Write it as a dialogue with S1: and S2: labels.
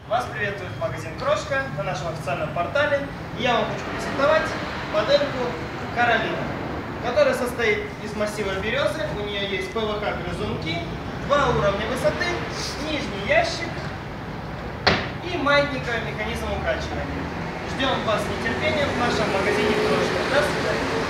S1: Вас приветствует магазин Крошка на нашем официальном портале. И я вам хочу презентовать модельку Каролина, которая состоит из массива березы. У нее есть ПВХ-грызунки, 2 уровня высоты, нижний ящик и маятниковый механизм укачивания. Ждем вас с нетерпением в нашем магазине Крошка. До свидания.